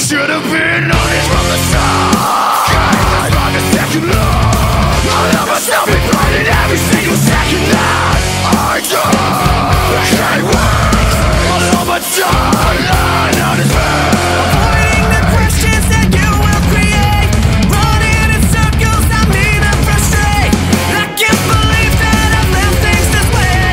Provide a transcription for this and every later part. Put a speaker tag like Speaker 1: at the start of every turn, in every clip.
Speaker 1: should have been honest from the start. Can't find a second love. I let myself be blinded every single second that I do. Can't wait. All of my time lying on his bed.
Speaker 2: Avoiding the questions that you will create. Running in circles, I mean I frustrate. I can't believe that I've left things this way.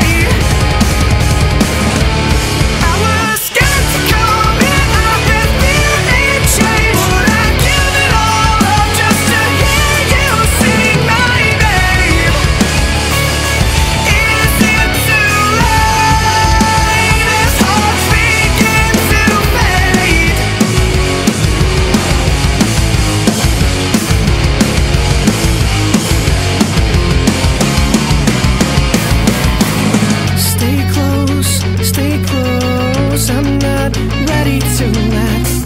Speaker 2: I was scared to come in, I had fear and change. Would I give it all up just to hear you sing my name? Is it too late as hearts begin to fade? Stay close, I'm not ready to let